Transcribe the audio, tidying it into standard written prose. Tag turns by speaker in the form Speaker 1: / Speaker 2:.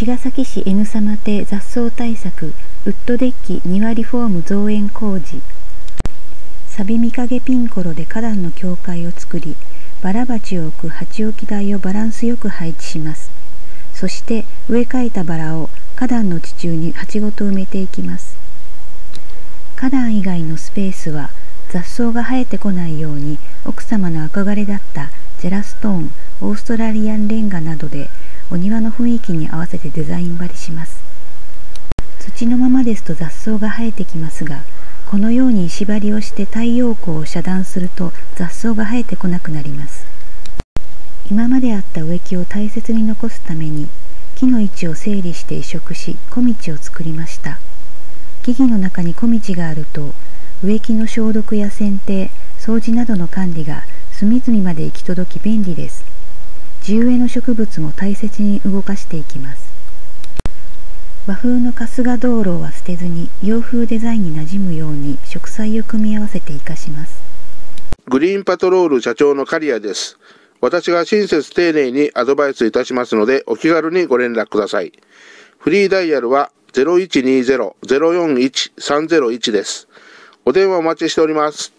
Speaker 1: 茅ヶ崎市 N 様邸雑草対策ウッドデッキ庭リフォーム増縁工事。サビ見影ピンコロで花壇の境界を作り、バラ鉢を置く鉢置き台をバランスよく配置します。そして植え替えたバラを花壇の地中に鉢ごと埋めていきます。花壇以外のスペースは雑草が生えてこないように奥様の憧れだったジェラストーン、オーストラリアンレンガなどでお庭の雰囲気に合わせてデザイン張りします。土のままですと雑草が生えてきますが、このように石張りをして太陽光を遮断すると雑草が生えてこなくなります。今まであった植木を大切に残すために木の位置を整理して移植し小道を作りました。木々の中に小道があると植木の消毒や剪定、掃除などの管理が隅々まで行き届き便利です。地植えの植物も大切に動かしていきます。和風の春日灯籠は捨てずに洋風デザインに馴染むように植栽を組み合わせて活かします。
Speaker 2: グリーンパトロール社長の刈谷です。私が親切丁寧にアドバイスいたしますのでお気軽にご連絡ください。フリーダイヤルは 0120-041-301 です。お電話お待ちしております。